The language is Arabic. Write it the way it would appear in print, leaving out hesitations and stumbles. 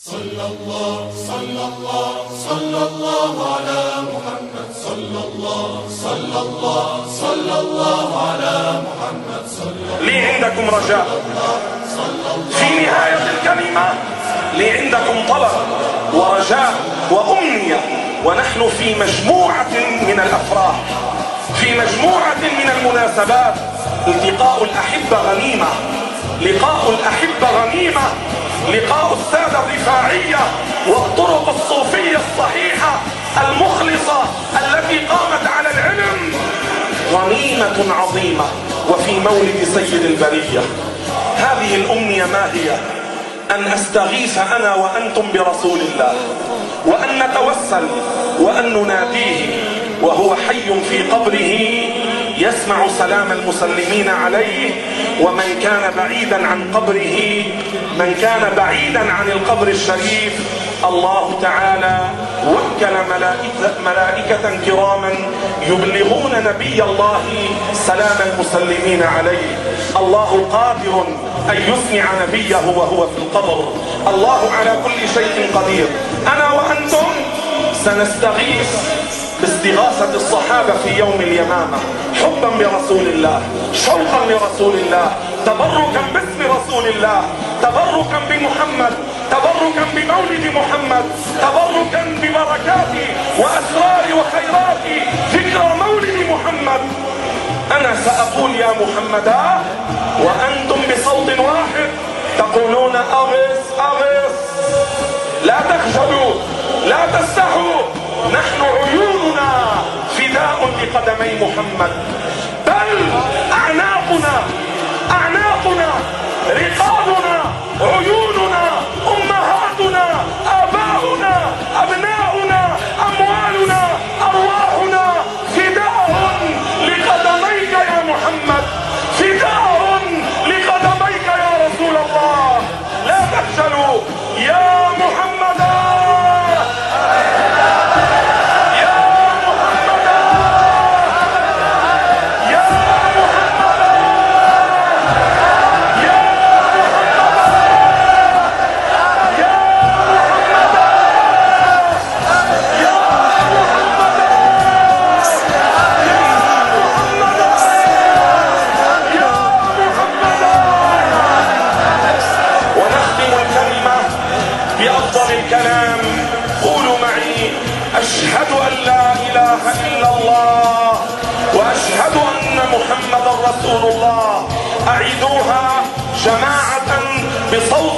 صلى الله صلى الله صلى الله على محمد صلى الله صلى الله صلى الله على محمد صلى الله. لي عندكم رجاء في نهاية الكلمة، لي عندكم طلب ورجاء وأمنية، ونحن في مجموعة من الأفراح، في مجموعة من المناسبات. التقاء الأحبة غنيمة، لقاء الأحبة غنيمة، لقاء السادة الرفاعية والطرق الصوفية الصحيحة المخلصة التي قامت على العلم غنيمة عظيمة. وفي مولد سيد البرية هذه الأمنية ما هي؟ أن أستغيث أنا وأنتم برسول الله، وأن نتوسل وأن نناديه وهو حي في قبره يسمع سلام المسلمين عليه. ومن كان بعيدا عن قبره، من كان بعيدا عن القبر الشريف، الله تعالى وكل ملائكة كراما يبلغون نبي الله سلام المسلمين عليه. الله قادر أن يسمع نبيه وهو في القبر، الله على كل شيء قدير. أنا وأنتم سنستغيث باستغاثة الصحابة في يوم اليمامة، حبا برسول الله، شوقا لرسول الله، تبركا باسم رسول الله، تبركا بمحمد، تبركا بمولد محمد، تبركا ببركات وأسرار وخيرات ذكرى مولد محمد. أنا سأقول يا محمدا، وأنتم بصوت واحد تقولون أغث أغث. لا تخجلوا، لا تستحوا، نحن عيوننا فداء لقدمي محمد، بل أعناقنا أعناقنا رقابنا عيوننا أمهاتنا آباؤنا أبناؤنا أموالنا أرواحنا فداء لقدميك يا محمد، فداء لقدميك يا رسول الله. لا تخجلوا يا محمد، الكلام. قولوا معي: أشهد أن لا إله إلا الله وأشهد أن محمدا رسول الله. أعيدوها جماعة بصوت